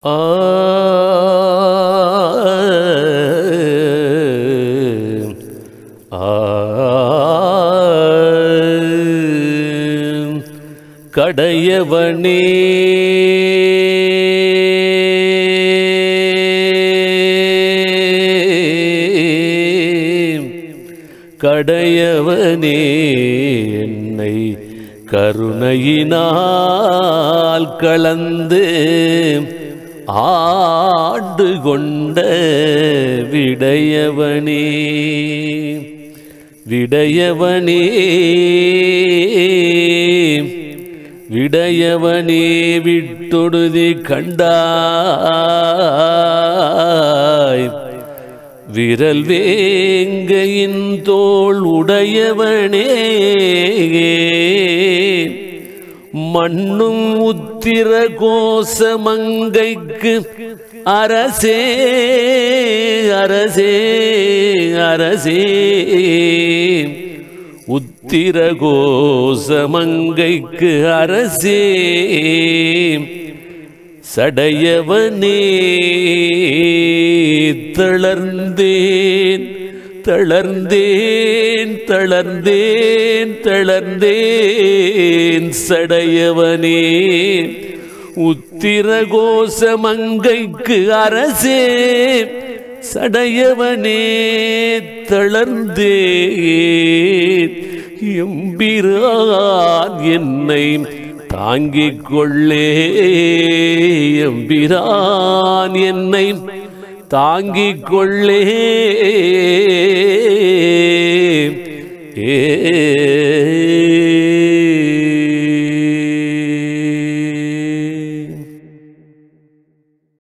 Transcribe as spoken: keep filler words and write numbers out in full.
ஆ கடையவனே கடையவனே என்னை கருணையினால் கலந்து ஆண்டு கொண்ட விடையவனே விடையவனே விடையவனே விட்டொடுதி கண்டாய் விரல் வேங்கையின் தோள் உடையவனே மண்ணும் உத்திர கோசமங்கைக்கு அரசே அரசே அரசே உத்திர கோசமங்கைக்கு அரசே சடையவனே தளர்ந்தேன் தளர்ந்தேன் தளர்ந்தேன் தளர்ந்தேன் சடையவனே உத்திர கோசமங்கைக்கு அரசே சடையவனே தளர்ந்தேன் எம்பிரான் என்னை தாங்கிக் கொள்ளே எம்பிரான் என்னை தாங்கிக் கொள்ளே